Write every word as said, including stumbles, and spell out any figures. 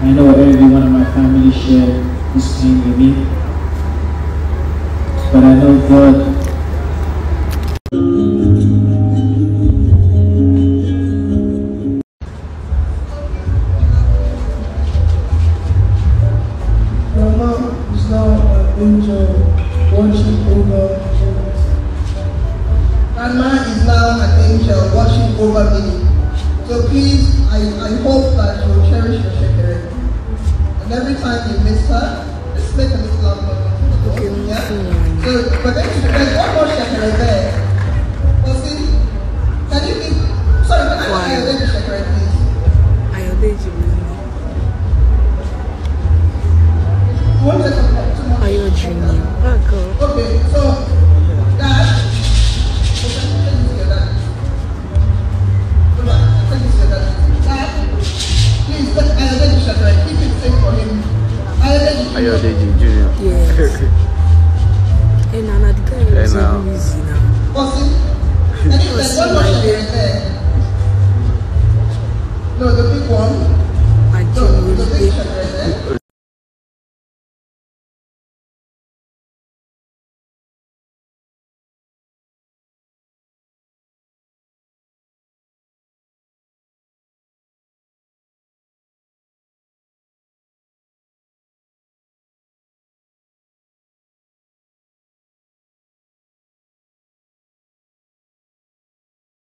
I know everyone in my family shared this pain with me, but I know God. Grandma is now an angel watching over me. So please, I, I hope that you will cherish your shekere. And every time you miss her, just make a little loud noise. Okay, yeah? So, but then there's one more shekere there. Well, see, can you give, sorry, can I have Ayodeji shekere, please? Ayodeji, One second, two more. Ayodeji, okay, so, Dad, please let Ayodeji shekere, keep it safe for him. Ayodeji Junior. Yes. Hey, Nana, the guy is so easy now. What's it? And if there's one more shekere there. No, the big one. I No, the big shekere there.